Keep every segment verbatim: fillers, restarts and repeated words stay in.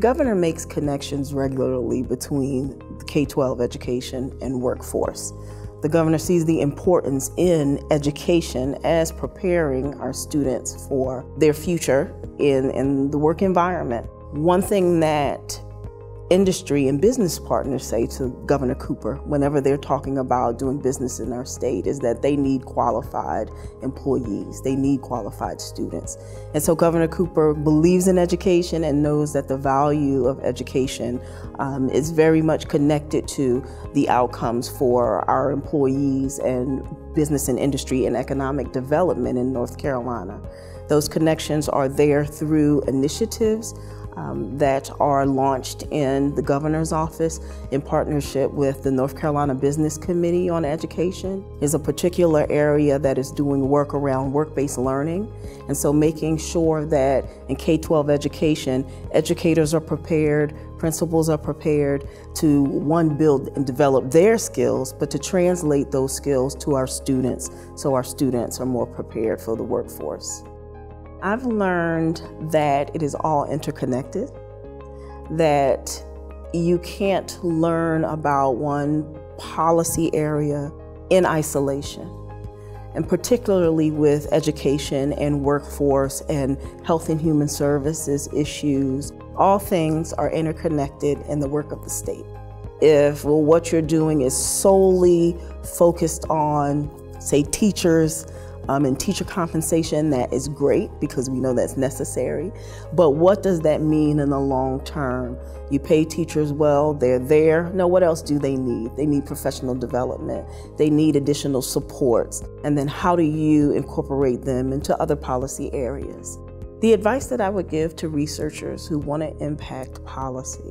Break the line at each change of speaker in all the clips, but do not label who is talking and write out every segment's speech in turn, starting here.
governor makes connections regularly between K twelve education and workforce. The governor sees the importance in education as preparing our students for their future in, in the work environment. One thing that industry and business partners say to Governor Cooper whenever they're talking about doing business in our state is that they need qualified employees, they need qualified students. And so Governor Cooper believes in education and knows that the value of education um, is very much connected to the outcomes for our employees and business and industry and economic development in North Carolina. Those connections are there through initiatives Um, that are launched in the governor's office in partnership with the North Carolina Business Committee on Education. Is a particular area that is doing work around work-based learning. And so making sure that in K twelve education, educators are prepared, principals are prepared to, one, build and develop their skills, but to translate those skills to our students so our students are more prepared for the workforce. I've learned that it is all interconnected, that you can't learn about one policy area in isolation, and particularly with education and workforce and health and human services issues. All things are interconnected in the work of the state. If well, what you're doing is solely focused on, say, teachers, Um, and teacher compensation, that is great because we know that's necessary. But what does that mean in the long term? You pay teachers well, they're there. No, what else do they need? They need professional development. They need additional supports. And then how do you incorporate them into other policy areas? The advice that I would give to researchers who want to impact policy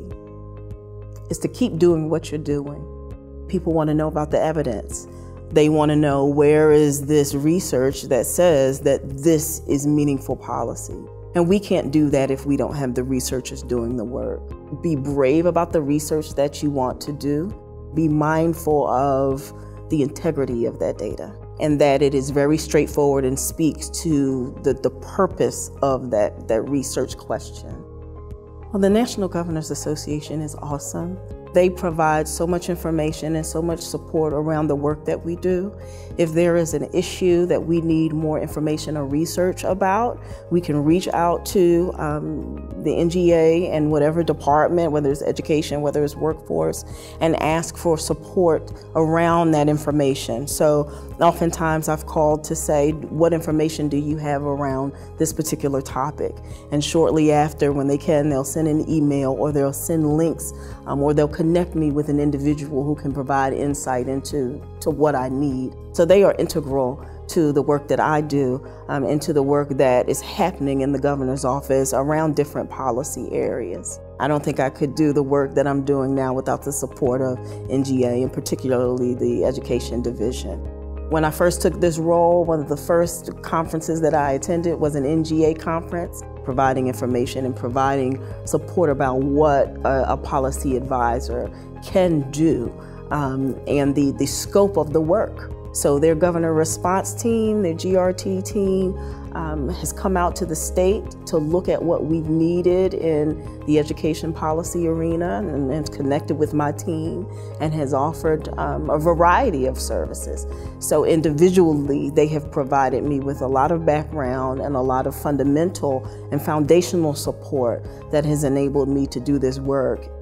is to keep doing what you're doing. People want to know about the evidence. They want to know, where is this research that says that this is meaningful policy? And we can't do that if we don't have the researchers doing the work. Be brave about the research that you want to do. Be mindful of the integrity of that data and that it is very straightforward and speaks to the, the purpose of that, that research question. Well, the National Governors Association is awesome. They provide so much information and so much support around the work that we do. If there is an issue that we need more information or research about, we can reach out to um, the N G A and whatever department, whether it's education, whether it's workforce, and ask for support around that information. So oftentimes I've called to say, what information do you have around this particular topic? And shortly after, when they can, they'll send an email or they'll send links um, or they'll connect me with an individual who can provide insight into to what I need. So they are integral to the work that I do um, and to the work that is happening in the governor's office around different policy areas. I don't think I could do the work that I'm doing now without the support of N G A and particularly the Education Division. When I first took this role, one of the first conferences that I attended was an N G A conference, providing information and providing support about what a, a policy advisor can do um, and the, the scope of the work. So their governor response team, their G R T team, um, has come out to the state to look at what we've needed in the education policy arena and, and connected with my team and has offered um, a variety of services. So individually, they have provided me with a lot of background and a lot of fundamental and foundational support that has enabled me to do this work